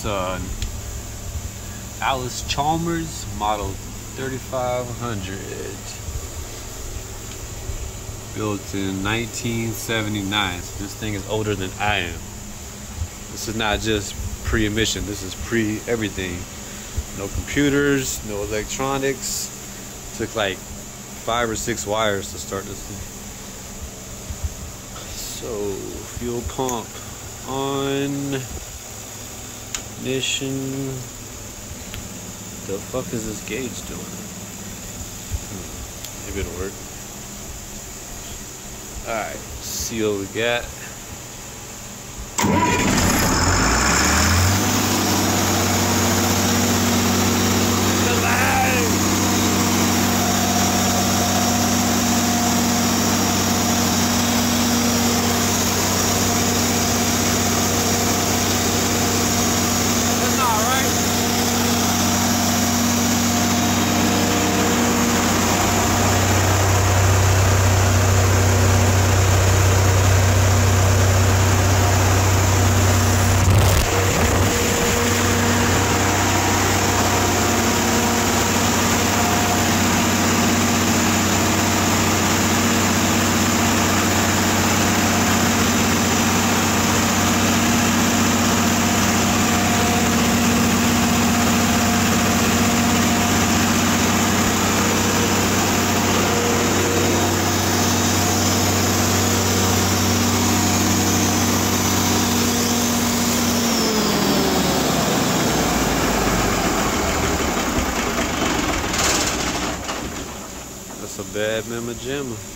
This Allis-Chalmers Model 3500, built in 1979. So this thing is older than I am. This is not just pre-emission, this is pre-everything. No computers, no electronics. Took like 5 or 6 wires to start this thing. So, fuel pump on. Ignition. The fuck is this gauge doing? Maybe it'll work. Alright, see what we got. That's a bad mama jamma.